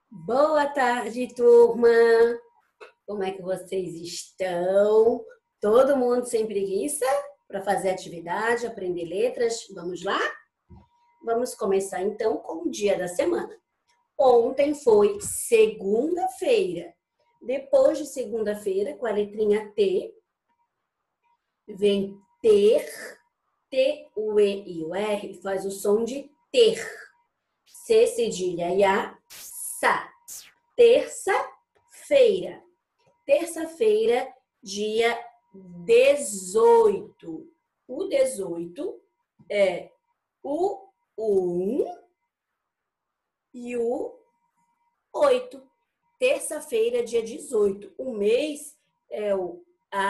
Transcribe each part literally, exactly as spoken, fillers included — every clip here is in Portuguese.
Boa tarde, turma! Como é que vocês estão? Todo mundo sem preguiça para fazer atividade, aprender letras? Vamos lá? Vamos começar então com o dia da semana. Ontem foi segunda-feira. Depois de segunda-feira, com a letrinha T, vem ter. T, o E e o R faz o som de ter. C, cedilha e A, sa. Terça-feira. Terça-feira, dia dezoito. O dezoito é o um e o oito. Terça-feira, dia dezoito. O mês é o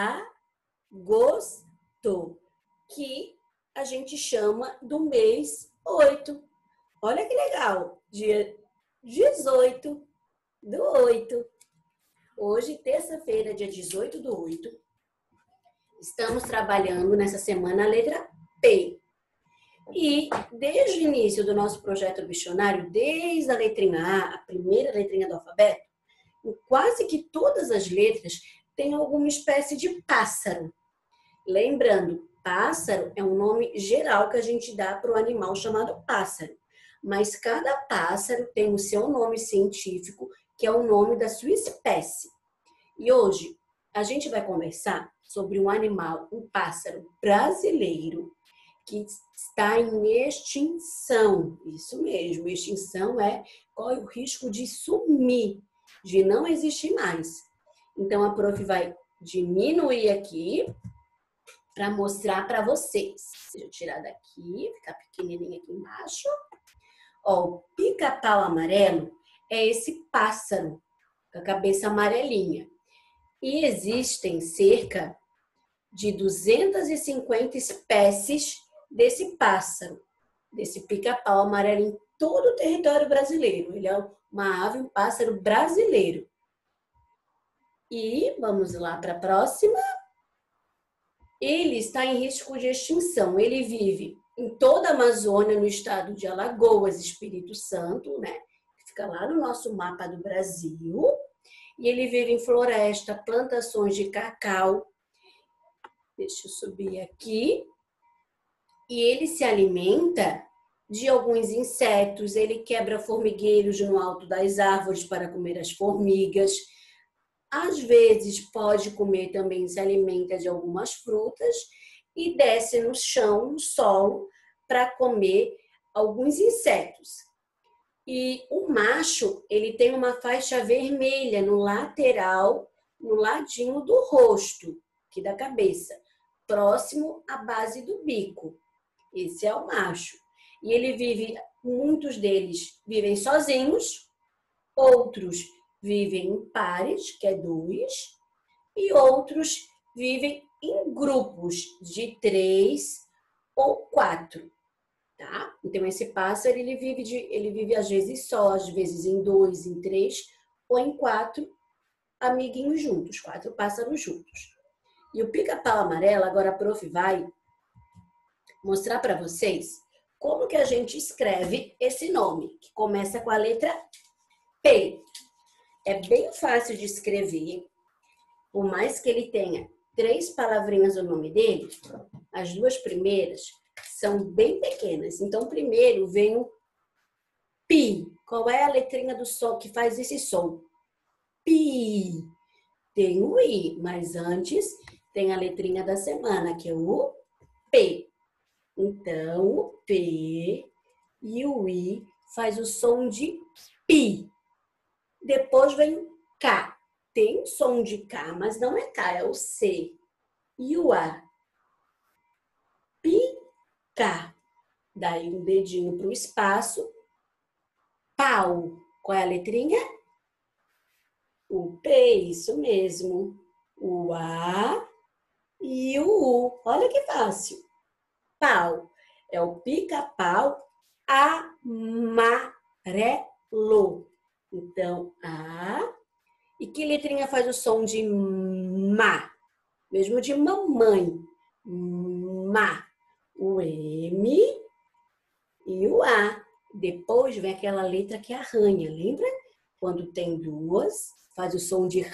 agosto, que a gente chama do mês oito. Olha que legal, dia dezoito do oito. Hoje, terça-feira, dia dezoito do oito, estamos trabalhando nessa semana a letra P. E desde o início do nosso projeto Bicionário, desde a letrinha A, a primeira letrinha do alfabeto, quase que todas as letras têm alguma espécie de pássaro. Lembrando, pássaro é um nome geral que a gente dá para o animal chamado pássaro. Mas cada pássaro tem o seu nome científico, que é o nome da sua espécie. E hoje a gente vai conversar sobre um animal, um pássaro brasileiro, que está em extinção. Isso mesmo, extinção é corre o risco de sumir, de não existir mais. Então a prof vai diminuir aqui para mostrar para vocês. Deixa eu tirar daqui, ficar pequenininho aqui embaixo. Ó, o pica-pau amarelo é esse pássaro com a cabeça amarelinha. E existem cerca de duzentas e cinquenta espécies desse pássaro, desse pica-pau amarelo em todo o território brasileiro. Ele é uma ave, um pássaro brasileiro. E vamos lá para a próxima. Ele está em risco de extinção. Ele vive em toda a Amazônia, no estado de Alagoas, Espírito Santo, né? Que fica lá no nosso mapa do Brasil. E ele vive em floresta, plantações de cacau. Deixa eu subir aqui. E ele se alimenta de alguns insetos. Ele quebra formigueiros no alto das árvores para comer as formigas. Às vezes pode comer também, se alimenta de algumas frutas e desce no chão, no solo, para comer alguns insetos. E o macho, ele tem uma faixa vermelha no lateral, no ladinho do rosto, aqui da cabeça, próximo à base do bico. Esse é o macho. E ele vive, muitos deles vivem sozinhos, outros vivem em pares, que é dois, e outros vivem em grupos de três ou quatro. Tá? Então, esse pássaro, ele vive, de, ele vive às vezes só, às vezes em dois, em três ou em quatro amiguinhos juntos, quatro pássaros juntos. E o pica-pau amarelo, agora a prof vai mostrar para vocês como que a gente escreve esse nome, que começa com a letra P. É bem fácil de escrever, por mais que ele tenha três palavrinhas no nome dele, as duas primeiras são bem pequenas. Então, primeiro vem o pi. Qual é a letrinha do som que faz esse som? Pi. Tem o i, mas antes tem a letrinha da semana, que é o P. Então, o P e o I faz o som de pi. Depois vem o K. Tem som de K, mas não é K, é o C. E o A. Pica. Daí um dedinho para o espaço. Pau. Qual é a letrinha? O P, isso mesmo. O A e o U. Olha que fácil. Pau. É o pica-pau amarelo. Então, A. E que letrinha faz o som de ma? Mesmo de mamãe. Ma. O M e o A. Depois vem aquela letra que arranha, lembra? Quando tem duas, faz o som de R.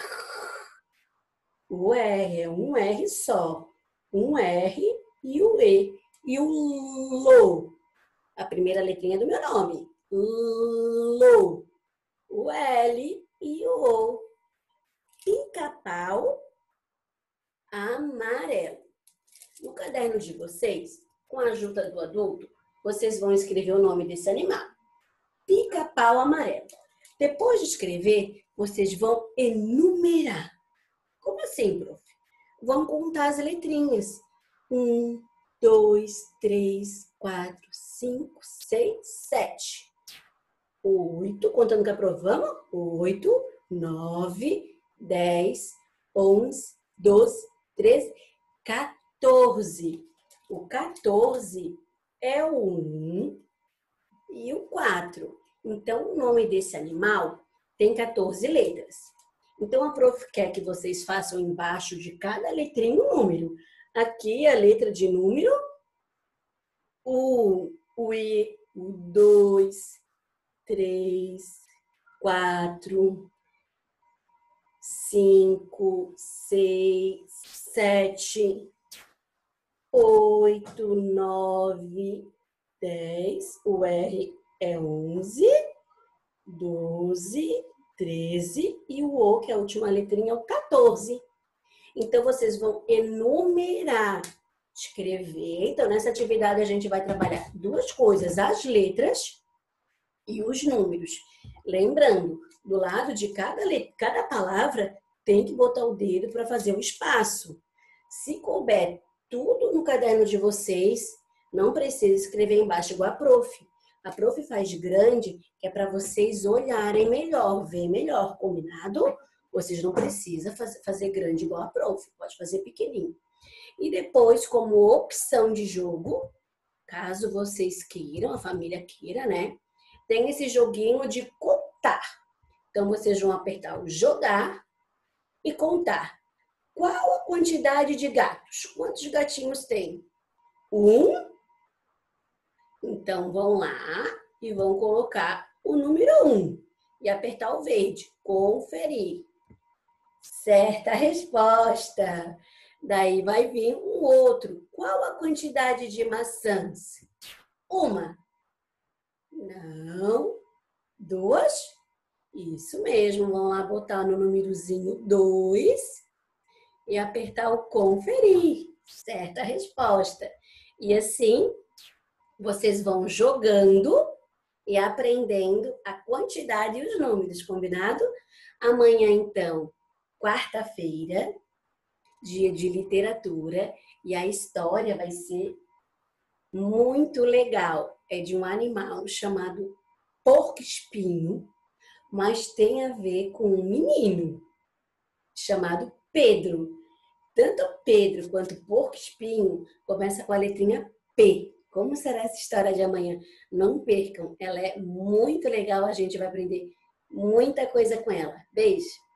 O R é um R só. Um R e o E. E o LO, a primeira letrinha do meu nome. LO. O L e o O. Pica-pau amarelo. No caderno de vocês, com a ajuda do adulto, vocês vão escrever o nome desse animal. Pica-pau amarelo. Depois de escrever, vocês vão enumerar. Como assim, prof? Vão contar as letrinhas. Um, dois, três, quatro, cinco, seis, sete. Oito, contando com a prof, vamos? Oito, nove, dez, onze, doze, treze, quatorze. O quatorze é o um e o quatro. Então, o nome desse animal tem quatorze letras. Então, a prof quer que vocês façam embaixo de cada letrinha um número. Aqui, a letra de número, o, o I, o dois, três, quatro, cinco, seis, sete, oito, nove, dez. O R é onze, doze, treze e o O, que é a última letrinha, é o quatorze. Então, vocês vão enumerar, escrever. Então, nessa atividade, a gente vai trabalhar duas coisas, as letras e os números. Lembrando, do lado de cada, letra, cada palavra, tem que botar o dedo para fazer o espaço. Se couber tudo no caderno de vocês, não precisa escrever embaixo igual a prof. A prof faz grande, que é para vocês olharem melhor, ver melhor, combinado? Vocês não precisam fazer grande igual a prof, pode fazer pequenininho. E depois, como opção de jogo, caso vocês queiram, a família queira, né? Tem esse joguinho de contar. Então, vocês vão apertar o jogar e contar. Qual a quantidade de gatos? Quantos gatinhos tem? Um. Então, vão lá e vão colocar o número um. E apertar o verde. Conferir. Certa resposta. Daí vai vir um outro. Qual a quantidade de maçãs? Uma. Não. Duas. Isso mesmo. Vão lá botar no númerozinho dois e apertar o conferir. Certa resposta. E assim, vocês vão jogando e aprendendo a quantidade e os números, combinado? Amanhã, então, quarta-feira, dia de literatura, e a história vai ser muito legal. É de um animal chamado porco-espinho, mas tem a ver com um menino chamado Pedro. Tanto Pedro quanto porco-espinho começa com a letrinha P. Como será essa história de amanhã? Não percam, ela é muito legal, a gente vai aprender muita coisa com ela. Beijo!